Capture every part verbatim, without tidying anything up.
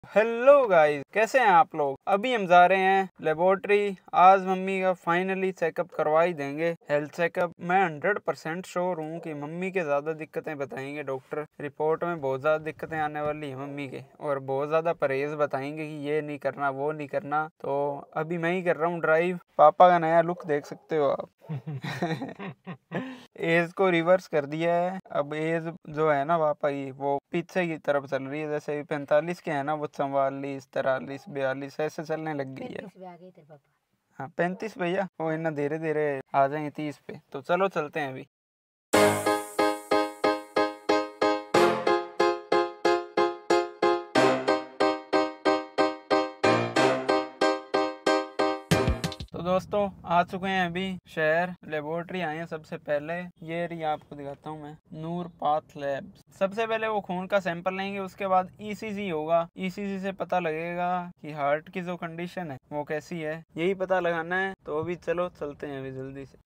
Hello guys, कैसे हैं आप लोग। अभी हम जा रहे हैं लेबोरेटरी। आज मम्मी का फाइनली चेकअप करवा ही देंगे, हेल्थ चेकअप। मैं हंड्रेड परसेंट श्योर हूँ कि मम्मी के ज्यादा दिक्कतें बताएंगे डॉक्टर। रिपोर्ट में बहुत ज्यादा दिक्कतें आने वाली है मम्मी के, और बहुत ज्यादा परहेज बताएंगे कि ये नहीं करना वो नहीं करना। तो अभी मैं ही कर रहा हूँ ड्राइव। पापा का नया लुक देख सकते हो आप। एज को रिवर्स कर दिया है। अब एज जो है ना पापा की, वो पीछे की तरफ चल रही है। जैसे पैंतालीस के है ना, वो चौवालीस तिरालीस बयालीस ऐसे चलने लग गई है। हाँ पैंतीस भैया, वो इतना धीरे धीरे आ जाएंगे तीस पे। तो चलो चलते हैं अभी। तो दोस्तों आ चुके हैं अभी शहर। लेबोरेटरी आए हैं सबसे पहले। ये रही, आपको दिखाता हूँ मैं, नूर पाथ लैब्स। सबसे पहले वो खून का सैंपल लेंगे, उसके बाद ईसीजी होगा। ईसीजी से पता लगेगा कि हार्ट की जो कंडीशन है वो कैसी है, यही पता लगाना है। तो अभी चलो चलते हैं अभी जल्दी से।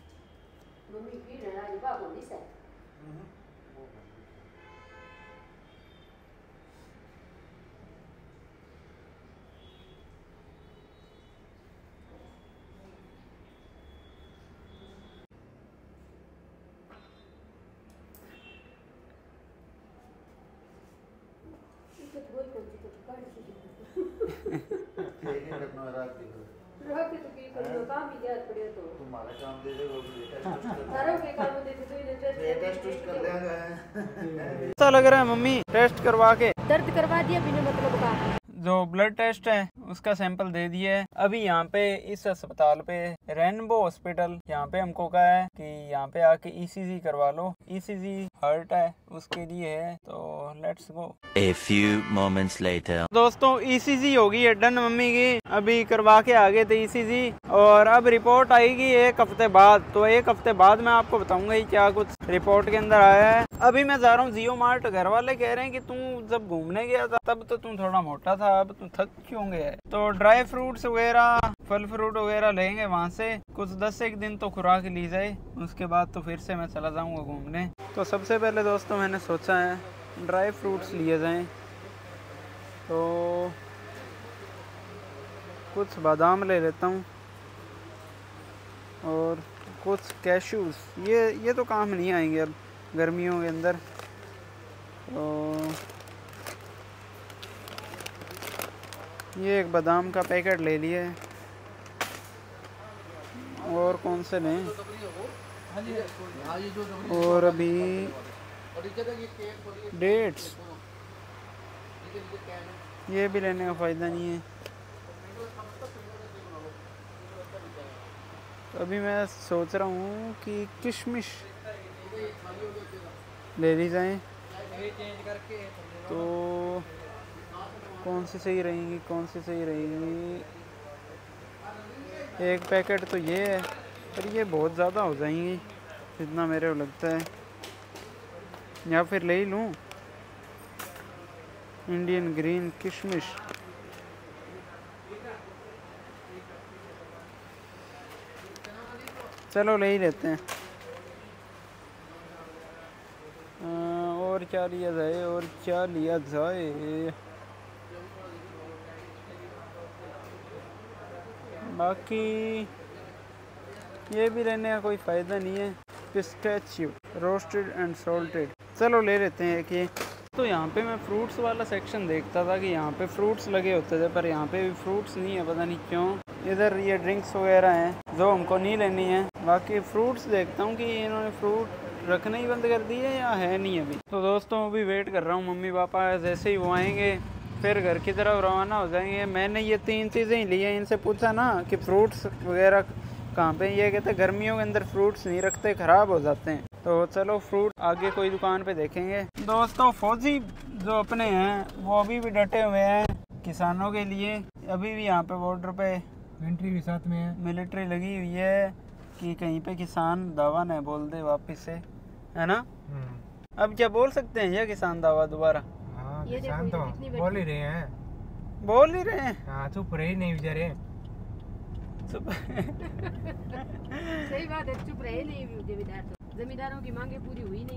तुम्हारा काम दे दे, वो भी टेस्ट कर देंगे। ऐसा लग रहा है मम्मी, टेस्ट करवा के दर्द करवा दिया बिना मतलब का। जो ब्लड टेस्ट है उसका सैंपल दे दिया है। अभी यहाँ पे इस अस्पताल पे, रेनबो हॉस्पिटल, यहाँ पे हमको कहा है कि यहाँ पे आके ईसीजी करवा लो। ईसीजी हार्ट है उसके लिए है, तो let's go. A few moments later. दोस्तों ईसीजी होगी है डन मम्मी की। अभी करवा के आ गए थे ईसीजी, और अब रिपोर्ट आएगी एक हफ्ते बाद। तो एक हफ्ते बाद मैं आपको बताऊंगा ही क्या कुछ रिपोर्ट के अंदर आया है। अभी मैं जा रहा हूँ जियो मार्ट। घर वाले कह रहे हैं कि तू जब घूमने गया था तब तो तू थोड़ा मोटा था, अब तू थक क्यों गया है। तो ड्राई फ्रूट्स वगैरह, फल फ्रूट वगैरह लेंगे वहाँ से। कुछ दस एक दिन तो खुराक ली जाए, उसके बाद तो फिर से मैं चला जाऊँगा घूमने। तो सबसे पहले दोस्तों मैंने सोचा है ड्राई फ्रूट्स लिए जाएं। तो कुछ बादाम ले लेता हूँ और कुछ कैशूज़। ये ये तो काम नहीं आएंगे अब गर्मियों के अंदर। तो ये एक बादाम का पैकेट ले लिए। और कौन से लें, और अभी डेट्स, ये भी लेने का फ़ायदा नहीं है। तो अभी मैं सोच रहा हूँ कि किशमिश ले ली जाए। तो कौन सी सही रहेंगी, कौन सी सही रहेंगी। एक पैकेट तो ये है, पर ये बहुत ज़्यादा हो जाएंगी जितना मेरे को लगता है। या फिर ले ही लूँ इंडियन ग्रीन किशमिश। चलो ले ही लेते हैं। आ, और क्या लिया जाए, और क्या लिया जाए। बाकी ये भी लेने का कोई फ़ायदा नहीं है। पिस्ताचियो रोस्टेड एंड सॉल्टेड, चलो ले लेते हैं कि। तो यहाँ पे मैं फ्रूट्स वाला सेक्शन देखता था कि यहाँ पे फ्रूट्स लगे होते थे, पर यहाँ पे भी फ्रूट्स नहीं है, पता नहीं क्यों। इधर ये ड्रिंक्स वगैरह हैं जो हमको नहीं लेनी है। बाकी फ्रूट्स देखता हूँ कि इन्होंने फ्रूट रखना ही बंद कर दिए या है नहीं अभी। तो दोस्तों अभी वेट कर रहा हूँ मम्मी पापा, जैसे ही वो आएंगे फिर घर की तरफ रवाना हो जाएंगे। मैंने ये तीन चीज़ें ही ली हैं। इनसे पूछा ना कि फ्रूट्स वगैरह कहाँ पे, ये कहते गर्मियों के अंदर फ्रूट्स नहीं रखते, ख़राब हो जाते हैं। तो चलो फ्रूट आगे कोई दुकान पे देखेंगे। दोस्तों फौजी जो अपने हैं वो अभी भी डटे हुए हैं किसानों के लिए। अभी भी यहाँ पे बॉर्डर पे मिलिट्री भी साथ में है, मिलिट्री लगी हुई है कि कहीं पे किसान दावा न बोल दे वापस से, है ना। अब क्या बोल सकते हैं ये किसान दावा दोबारा। हाँ, ये किसान तो बोल ही रहे हैं, बोल ही रहे हैं। हाँ चुप रहे नहीं बेचारे। चुप सही बात है, चुप रहे नहीं जमींदार। तो जमींदारों की मांगे पूरी हुई नहीं।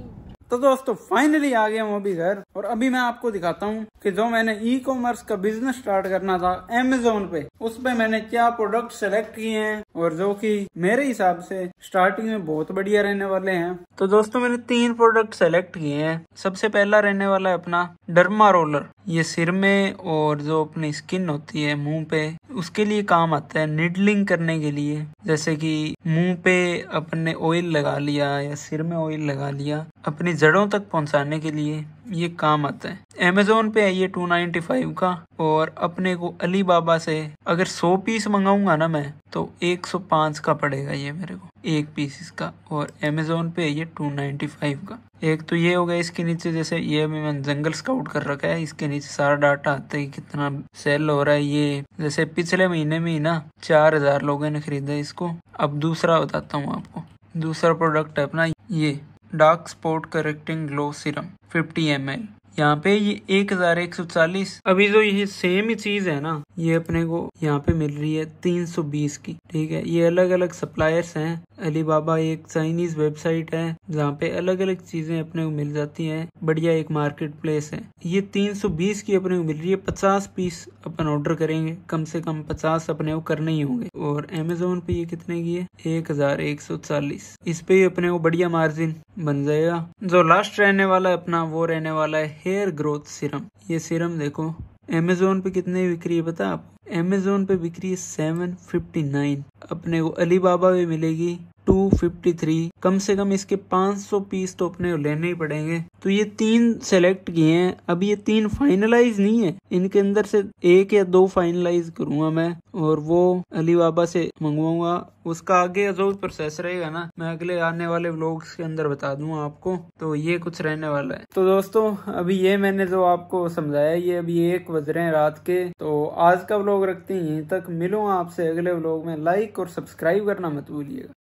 तो दोस्तों फाइनली आ गया हूँ अभी घर, और अभी मैं आपको दिखाता हूँ कि जो मैंने ई कॉमर्स का बिजनेस स्टार्ट करना था अमेज़न पे, उस पे मैंने क्या प्रोडक्ट सेलेक्ट किए हैं और जो कि मेरे हिसाब से स्टार्टिंग में बहुत बढ़िया रहने वाले हैं। तो दोस्तों मैंने तीन प्रोडक्ट सेलेक्ट किए हैं। सबसे पहला रहने वाला है अपना डर्मा रोलर। ये सिर में और जो अपनी स्किन होती है मुंह पे, उसके लिए काम आता है, निडलिंग करने के लिए। जैसे कि मुंह पे अपने ऑयल लगा लिया या सिर में ऑयल लगा लिया, अपनी जड़ों तक पहुंचाने के लिए ये काम आता है। अमेज़न पे है ये टू नाइन्टी फाइव का, और अपने को अली बाबा से अगर सौ पीस मंगाऊंगा ना मैं, तो एक सौ पाँच का पड़ेगा ये मेरे को एक पीस इसका, और अमेज़न पे है ये टू नाइन्टी फाइव का। एक तो ये हो गया। इसके नीचे जैसे ये अभी मैंने जंगल स्काउट कर रखा है, इसके नीचे सारा डाटा आता है कितना सेल हो रहा है। ये जैसे पिछले महीने में ही ना चार हजार लोगों ने खरीदा इसको। अब दूसरा बताता हूँ आपको। दूसरा प्रोडक्ट है अपना ये dark spot correcting glow serum fifty M L. यहाँ पे ये एक हजार एक सौ चालीस। अभी जो ये सेम ही चीज है ना, ये अपने को यहाँ पे मिल रही है तीन सौ बीस की। ठीक है, ये अलग अलग सप्लायर्स हैं। अली बाबा एक चाइनीज वेबसाइट है जहाँ पे अलग अलग चीजें अपने को मिल जाती हैं। बढ़िया एक मार्केट प्लेस है। ये तीन सौ बीस की अपने को मिल रही है। पचास पीस अपन ऑर्डर करेंगे, कम से कम पचास अपने को करने ही होंगे। और अमेज़न पे ये कितने की है? एक हजार एक सौ चालीस। इस पे अपने को बढ़िया मार्जिन बन जाएगा। जो लास्ट रहने वाला है अपना, वो रहने वाला है हेयर ग्रोथ सीरम। ये सीरम देखो अमेज़न पे कितने बिक रही है पता आपको? अमेज़न पे बिक रही है सेवन फिफ्टी नाइन। अपने को अली बाबा में मिलेगी टू फिफ्टी थ्री। कम से कम इसके पाँच सौ पीस तो अपने को लेने ही पड़ेंगे। तो ये तीन सेलेक्ट किए हैं। अभी ये तीन फाइनलाइज नहीं है, इनके अंदर से एक या दो फाइनलाइज करूंगा मैं, और वो अली बाबा से मंगवाऊंगा। उसका आगे जो प्रोसेस रहेगा ना, मैं अगले आने वाले व्लॉग्स के अंदर बता दूंगा आपको। तो ये कुछ रहने वाला है। तो दोस्तों अभी ये मैंने जो आपको समझाया, ये अभी एक बज रहे हैं रात के। तो आज का व्लॉग रखते हैं यहीं तक। मिलूंगा आपसे अगले व्लॉग में। लाइक और सब्सक्राइब करना मत भूलिएगा।